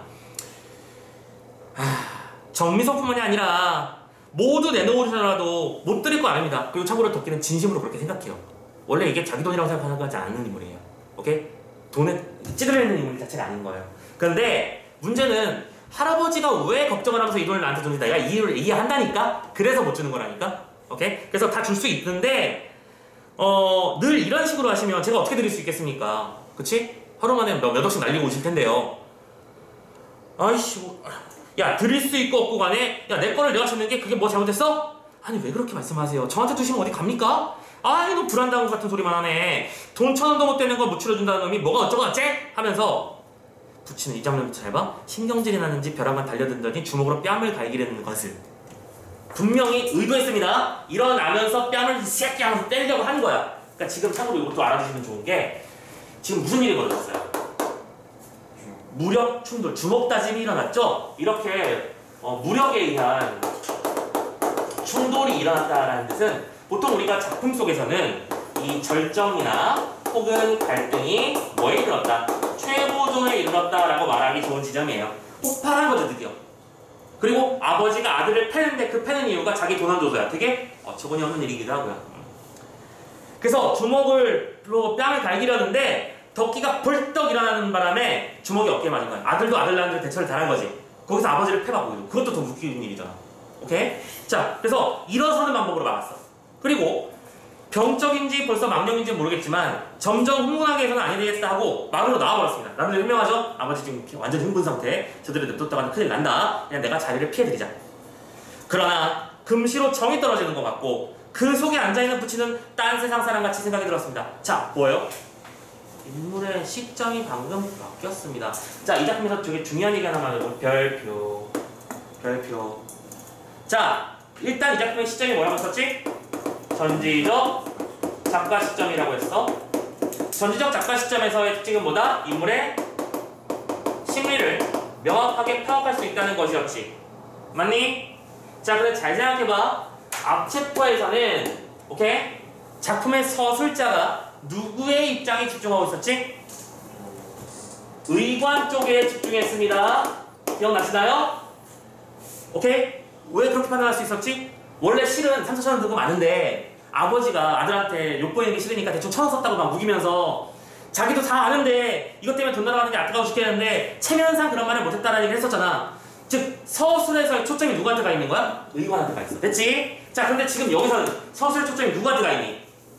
정미석뿐만이 아니라 모두 내놓으셔라도 못 드릴 거 아닙니다 그리고 참고로 덕기는 진심으로 그렇게 생각해요 원래 이게 자기 돈이라고 생각하지 않는 인물이에요 오케이? 돈에 찌들리는 인물 자체가 아닌 거예요 그런데 문제는 할아버지가 왜 걱정을 하면서 이 돈을 나한테 주는지 내가 이해한다니까? 그래서 못 주는 거라니까? 오케이? 그래서 다 줄 수 있는데 늘 이런 식으로 하시면 제가 어떻게 드릴 수 있겠습니까? 그치? 하루 만에 몇 억씩 날리고 오실 텐데요 아이씨 야 드릴 수 있고 없고 간에 야 내 거를 내가 줬는 게 그게 뭐 잘못했어? 아니 왜 그렇게 말씀하세요? 저한테 주시면 어디 갑니까? 아이 너 불안당한 것 같은 소리만 하네 돈 1,000원도 못 되는 걸 못 치러준다는 놈이 뭐가 어쩌고 어째? 하면서 붙이는 이 장면부터 잘 봐 신경질이 나는지 벼랑만 달려든더니 주먹으로 뺨을 갈기려는 것을 분명히 의도했습니다 일어나면서 뺨을 이 새끼 하면서 때리려고 하는 거야 그러니까 지금 참고로 이것도 알아두시면 좋은 게 지금 무슨 일이 벌어졌어요? 무력 충돌, 주먹 다짐이 일어났죠? 이렇게 무력에 의한 충돌이 일어났다라는 뜻은 보통 우리가 작품 속에서는 이 절정이나 혹은 갈등이 뭐에 이르렀다? 최고조에 이르렀다라고 말하기 좋은 지점이에요. 폭발한 거죠, 드디어. 그리고 아버지가 아들을 패는데 그 패는 이유가 자기 돈 안 줘서야. 되게 어처구니 없는 일이기도 하고요. 그래서 주먹으로 뺨을 갈기려는데 덕기가 벌떡 일어나는 바람에 주먹이 어깨에 맞은 거야. 아들도 아들 낳은 대로 대처를 잘한 거지. 거기서 아버지를 패봐보고 그것도 더 웃기는 일이잖아. 오케이? 자, 그래서 일어서는 방법으로 막았어. 그리고 병적인지 벌써 망령인지 모르겠지만 점점 흥분하게 해서는 아니 되겠다 하고 막으로 나와버렸습니다. 나름대로 현명하죠? 아버지 지금 완전 흥분 상태. 저들을 냅뒀다가는 큰일 난다. 그냥 내가 자리를 피해드리자. 그러나 금시로 정이 떨어지는 것 같고 그 속에 앉아있는 부치는 딴 세상 사람같이 생각이 들었습니다. 자, 뭐예요? 인물의 시점이 방금 바뀌었습니다. 자, 이 작품에서 되게 중요한 얘기 하나만 해도 별표. 자, 일단 이 작품의 시점이 뭐라고 썼지? 전지적 작가 시점이라고 했어. 전지적 작가 시점에서의 특징은 뭐다? 인물의 심리를 명확하게 파악할 수 있다는 것이었지. 맞니? 자, 그래 잘 생각해봐. 앞 챕터에서는 오케이? 작품의 서술자가 누구의 입장에 집중하고 있었지? 의관 쪽에 집중했습니다. 기억나시나요? 오케이? 왜 그렇게 판단할 수 있었지? 원래 실은 3,000원 들고 많은데 아버지가 아들한테 욕보이는 게 싫으니까 대충 1,000원 썼다고 막 우기면서 자기도 다 아는데 이것 때문에 돈 날아가는 게 안타까워 죽겠는데 체면상 그런 말을 못했다라는 얘기를 했었잖아. 즉 서술에서의 초점이 누구한테 가 있는 거야? 의관한테 가 있어. 됐지? 자, 근데 지금 여기서는 서술의 초점이 누구한테 가 있니?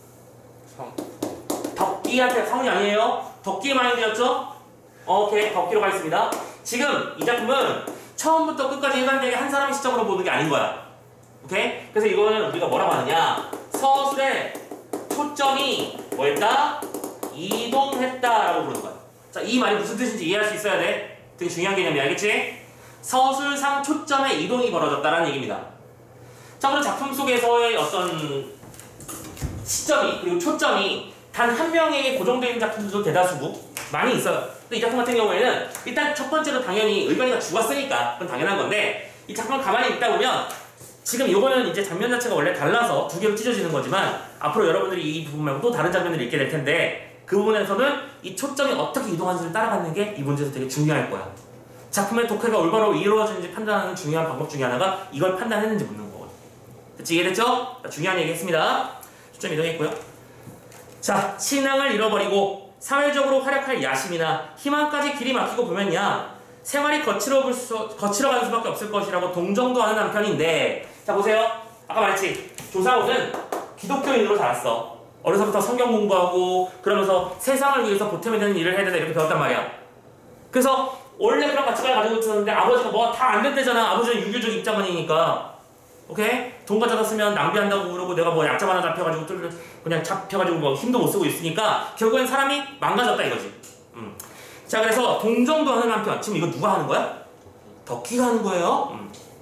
덕기한테. 성이 아니에요? 덕기의 마인드였죠? 오케이, 덕기로 가 있습니다. 지금 이 작품은 처음부터 끝까지 일관되게 한 사람의 시점으로 보는 게 아닌 거야. 오케이? 그래서 이거는 우리가 뭐라고 하느냐? 서술의 초점이 뭐였다? 이동했다라고 부르는 거야. 자, 이 말이 무슨 뜻인지 이해할 수 있어야 돼. 되게 중요한 개념이야, 알겠지? 서술상 초점의 이동이 벌어졌다라는 얘기입니다. 자, 그럼 작품 속에서의 어떤 시점이 그리고 초점이 단 한 명에게 고정되어 있는 작품들도 대다수고 많이 있어요. 근데 이 작품 같은 경우에는 일단 첫 번째로 당연히 의관이가 죽었으니까 그건 당연한 건데 이 작품을 가만히 읽다 보면 지금 이거는 이제 장면 자체가 원래 달라서 두 개로 찢어지는 거지만 앞으로 여러분들이 이 부분 말고 또 다른 장면을 읽게 될 텐데 그 부분에서는 이 초점이 어떻게 이동하는지를 따라가는 게 이 문제에서 되게 중요할 거야. 작품의 독해가 올바로 이루어지는지 판단하는 중요한 방법 중에 하나가 이걸 판단했는지 묻는 거거든. 됐지? 이해됐죠? 중요한 얘기 했습니다. 초점 이동했고요. 자, 신앙을 잃어버리고 사회적으로 활약할 야심이나 희망까지 길이 막히고 보면야 생활이 거칠어가는 수밖에 없을 것이라고 동정도 하는 남편인데, 자 보세요. 아까 말했지. 조상우는 기독교인으로 자랐어. 어려서부터 성경 공부하고 그러면서 세상을 위해서 보탬이 되는 일을 해야 된다 이렇게 배웠단 말이야. 그래서 원래 그런 가치관을 가지고 있었는데 아버지가 뭐가 다 안 된대잖아. 아버지는 유교적 입장원이니까. 오케이? 돈 가져갔으면 낭비한다고 그러고 내가 뭐 약점 하나 잡혀가지고 그냥 잡혀가지고 뭐 힘도 못 쓰고 있으니까 결국엔 사람이 망가졌다 이거지. 자, 그래서 동정도 하는 남편. 지금 이거 누가 하는 거야? 덕기가 하는 거예요.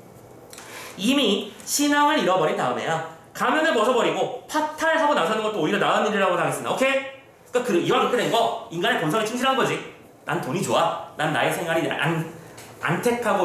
이미 신앙을 잃어버린 다음에야 가면을 벗어버리고 파탈하고 나서는 것도 오히려 나은 일이라고 당했습니다. 오케이? 그러니까 이왕 그렇게 된 거 인간의 본성에 충실한 거지. 난 돈이 좋아. 난 나의 생활이 안택하고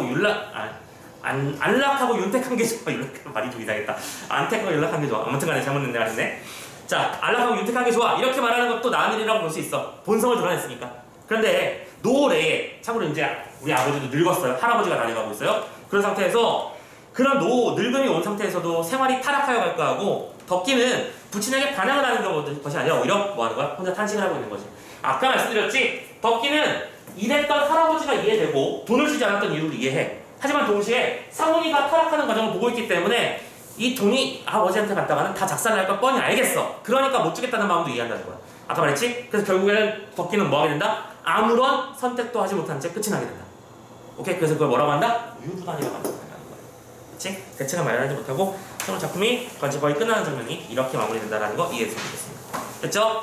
안락하고 윤택한 게 좋아. 말이 좀 이상했다. 안택하고 윤락한 게 좋아. 아무튼 간에 잘못 냈네 말했네. 자, 안락하고 윤택한 게 좋아. 이렇게 말하는 것도 나은 일이라고 볼 수 있어. 본성을 드러냈으니까. 그런데 노후에 참고로 이제 우리 아버지도 늙었어요. 할아버지가 다녀가고 있어요. 그런 상태에서 그런 늙음이 온 상태에서도 생활이 타락하여 갈 거하고 덕기는 부친에게 반항을 하는 것이 아니라 오히려 뭐 하는 거야? 혼자 탄식을 하고 있는 거지. 아까 말씀드렸지? 덕기는 이랬던 할아버지가 이해되고 돈을 주지 않았던 이유를 이해해. 하지만 동시에 상훈이가 타락하는 과정을 보고 있기 때문에 이 돈이 아버지한테 갔다가는 다 작살날 걸 뻔히 알겠어. 그러니까 못 주겠다는 마음도 이해한다는 거야. 아까 말했지? 그래서 결국에는 덕기는 뭐 하게 된다? 아무런 선택도 하지 못한 채 끝이 나게 된다. 오케이? 그래서 그걸 뭐라고 한다? 유부단이라고 한다는 거야. 그치? 대책을 마련하지 못하고 서로 작품이 거의 끝나는 장면이 이렇게 마무리된다는 거 이해했으면 좋겠습니다. 됐죠?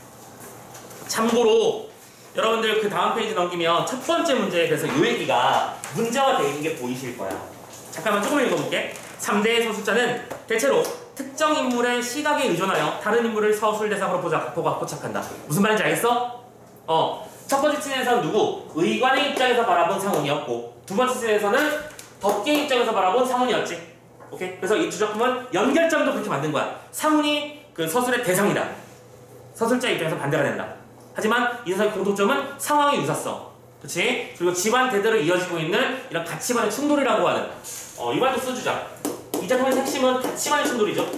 참고로 여러분들 그 다음 페이지 넘기면 첫 번째 문제에 그래서 요 얘기가 문제화 되어 있는 게 보이실 거야. 잠깐만 조금 읽어볼게. 3대의 서술자는 대체로 특정 인물의 시각에 의존하여 다른 인물을 서술 대상으로 포착한다. 무슨 말인지 알겠어? 첫 번째 씬에서는 누구? 의관의 입장에서 바라본 상훈이었고 두 번째 씬에서는 덕기의 입장에서 바라본 상훈이었지. 오케이? 그래서 이 두 작품은 연결점도 그렇게 만든 거야. 상훈이 그 서술의 대상이다. 서술자 입장에서 반대가 된다. 하지만 이 세상의 공통점은 상황의 유사성. 그치? 그리고 집안 대대로 이어지고 있는 이런 가치관의 충돌이라고 하는 이 말도 써주자. 이 작품의 핵심은 가치관의 충돌이죠.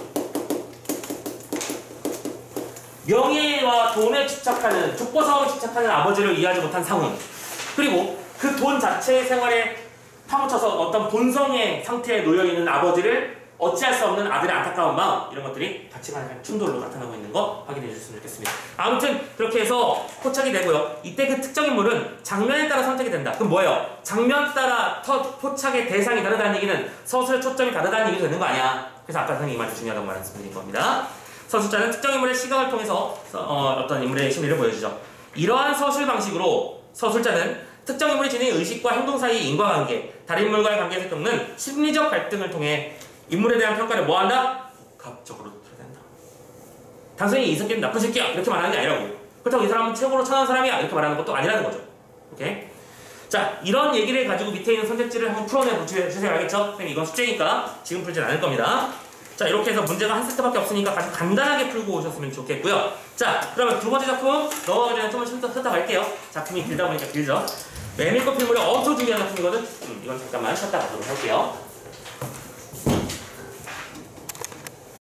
명예와 돈에 집착하는, 족보사업에 집착하는 아버지를 이해하지 못한 상훈. 그리고 그 돈 자체의 생활에 파묻혀서 어떤 본성의 상태에 놓여있는 아버지를 어찌할 수 없는 아들의 안타까운 마음, 이런 것들이 가치관의 충돌로 나타나고 있는 거 확인해 주셨으면 좋겠습니다. 아무튼 그렇게 해서 포착이 되고요. 이때 그 특정 인물은 장면에 따라 선택이 된다. 그럼 뭐예요? 장면 따라 포착의 대상이 다르다는 얘기는 서술의 초점이 다르다는 얘기도 되는 거 아니야. 그래서 아까 선생님이 말도 중요하다고 말씀드린 겁니다. 서술자는 특정 인물의 시각을 통해서 어떤 인물의 심리를 보여주죠. 이러한 서술 방식으로 서술자는 특정 인물이 지닌 의식과 행동 사이의 인과관계, 다른 인물과의 관계에서 겪는 심리적 갈등을 통해 인물에 대한 평가를 뭐한다? 복합적으로 드러낸다. 단순히 이 새끼는 나쁜 새끼야 이렇게 말하는 게 아니라고. 그렇다고 이 사람은 최고로 천한 사람이야 이렇게 말하는 것도 아니라는 거죠. 오케이? 자, 이런 얘기를 가지고 밑에 있는 선택지를 한번 풀어내 주세요. 알겠죠? 선생님 이건 숙제니까 지금 풀진 않을 겁니다. 자, 이렇게 해서 문제가 한 세트밖에 없으니까 아주 간단하게 풀고 오셨으면 좋겠고요. 자, 그러면 두 번째 작품 넘어가기 전에 조금 쉬었다 갈게요. 작품이 길다 보니까 길죠? 메밀꽃 필물의 엄청 중요한 작품이거든? 이건 잠깐만 쉬었다 가도록 할게요.